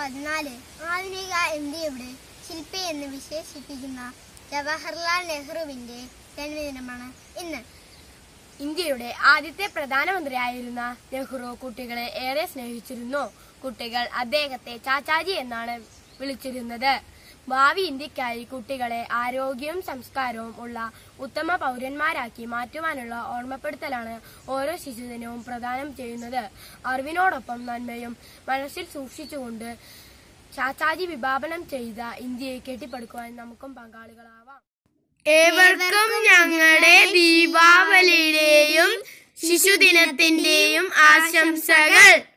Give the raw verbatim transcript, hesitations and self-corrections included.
പതിനാല് ആധുനിക ഇന്ത്യയുടെ ശില്പി എന്ന് വിശേഷിപ്പിക്കുന്ന ജവഹർലാൽ നെഹ്റുവിന്റെ ജന്മദിനമാണ് ഇന്ന്. ഇന്ത്യയുടെ ആദ്യത്തെ പ്രധാനമന്ത്രിയായിരുന്ന നെഹ്റു കുട്ടികളെ ഏറെ സ്നേഹിച്ചിരുന്നു. കുട്ടികൾ അദ്ദേഹത്തെ ചാച്ചാജി എന്നാണ് വിളിച്ചിരുന്നത്. ഭാവി ഇന്ത്യക്കായി കുട്ടികളെ ആരോഗ്യവും സംസ്കാരവും ഉള്ള ഉത്തമ പൗരന്മാരാക്കി മാറ്റുവാനുള്ള ഓർമ്മപ്പെടുത്തലാണ് ഓരോ ശിശുദിനവും പ്രദാനം ചെയ്യുന്നത്. അറിവിനോടൊപ്പം നന്മയും മനസ്സിൽ സൂക്ഷിച്ചുകൊണ്ട് ചാച്ചാജി വിഭാവനം ചെയ്ത ഇന്ത്യയെ കെട്ടിപ്പടുക്കുവാൻ നമുക്കും പങ്കാളികളാവാം. ഏവർക്കും ഞങ്ങളുടെ ദീപാവലിയുടെയും ശിശുദിനത്തിന്റെയും ആശംസകൾ.